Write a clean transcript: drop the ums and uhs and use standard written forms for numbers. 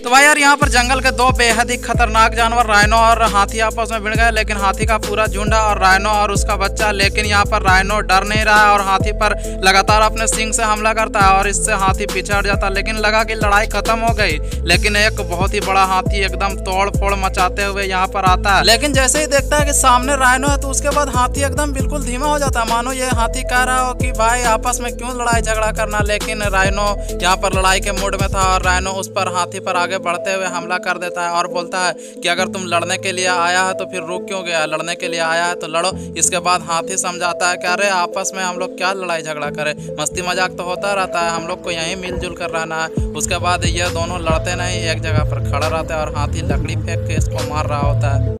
तो भाई यार यहाँ पर जंगल के दो बेहद ही खतरनाक जानवर राइनो और हाथी आपस में भिड़ गए, लेकिन हाथी का पूरा झुंड और राइनो और उसका बच्चा। लेकिन यहाँ पर राइनो डर नहीं रहा है और हाथी पर लगातार अपने सींग से हमला करता है और इससे हाथी पीछे हट जाता है। लेकिन लगा कि लड़ाई खत्म हो गई, लेकिन एक बहुत ही बड़ा हाथी एकदम तोड़ फोड़ मचाते हुए यहाँ पर आता है। लेकिन जैसे ही देखता है कि सामने राइनो है तो उसके बाद हाथी एकदम बिल्कुल धीमा हो जाता है, मानो ये हाथी कह रहा हो कि भाई आपस में क्यों लड़ाई झगड़ा करना। लेकिन राइनो यहाँ पर लड़ाई के मूड में था और राइनो उस पर हाथी पर आगे बढ़ते हुए हमला कर देता है और बोलता है कि अगर तुम लड़ने के लिए आया है तो फिर रुक क्यों गया, लड़ने के लिए आया है तो लड़ो। इसके बाद हाथी समझाता है कि अरे आपस में हम लोग क्या लड़ाई झगड़ा करें, मस्ती मजाक तो होता रहता है, हम लोग को यहीं मिलजुल कर रहना है। उसके बाद ये दोनों लड़ते नहीं, एक जगह पर खड़ा रहते हैं और हाथी लकड़ी फेंक के इसको मार रहा होता है।